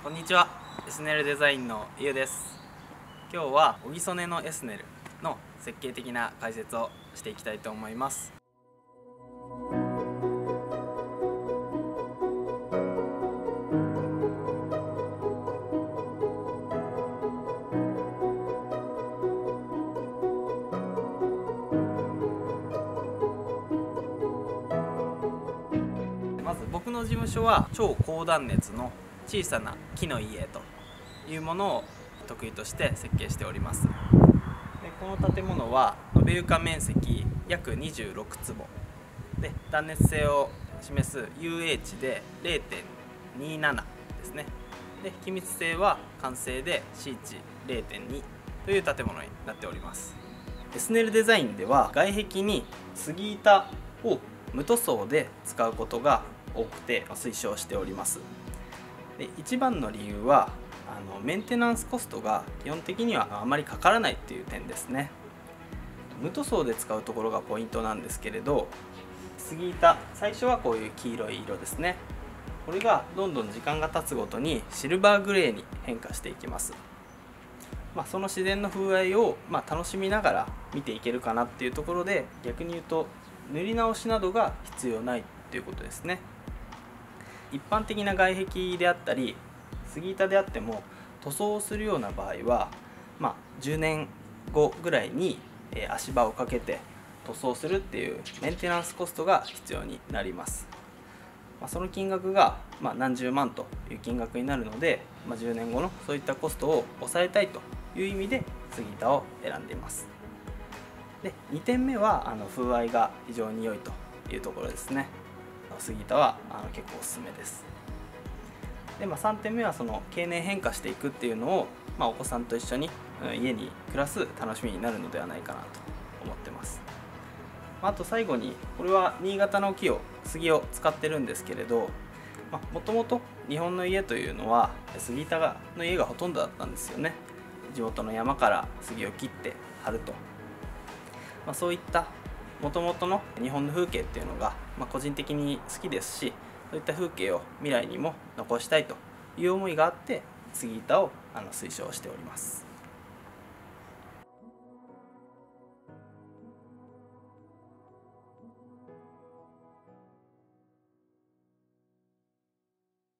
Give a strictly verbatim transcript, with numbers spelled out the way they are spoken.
こんにちは。エスネルデザインのゆうです。今日はオギソネのエスネルの設計的な解説をしていきたいと思います。まず僕の事務所は超高断熱の小さな木の家というものを得意として設計しております。でこの建物は延べ床面積約にじゅうろくつぼで、断熱性を示す ユーエイチ で れいてんになな ですね。で気密性は完成で シー 値 れいてんに という建物になっております。エスネルデザインでは外壁に杉板を無塗装で使うことが多くて推奨しております。で一番の理由はあのメンテナンスコストが基本的にはあまりかからないっていう点ですね。無塗装で使うところがポイントなんですけれど、杉板最初はこういう黄色い色ですね。これがどんどん時間が経つごとにシルバーグレーに変化していきます。まあ、その自然の風合いを、まあ、楽しみながら見ていけるかなっていうところで、逆に言うと塗り直しなどが必要ないということですね。一般的な外壁であったり杉板であっても塗装をするような場合は、まあ、じゅうねんごぐらいに足場をかけて塗装するっていうメンテナンスコストが必要になります。まあ、その金額がまあ何十万という金額になるので、まあ、じゅうねんごのそういったコストを抑えたいという意味で杉板を選んでいます。でにてんめはあの風合いが非常に良いというところですね。杉板はあの結構おすすめです。で、まあ、さんてんめはその経年変化していくっていうのを、まあ、お子さんと一緒に家に暮らす楽しみになるのではないかなと思ってます。あと最後に、これは新潟の木を杉を使ってるんですけれど、もともと日本の家というのは杉板の家がほとんどだったんですよね。地元の山から杉を切って貼ると、まあ、そういったもともとの日本の風景っていうのが、まあ、個人的に好きですし、そういった風景を未来にも残したいという思いがあって杉板をあの推奨しております。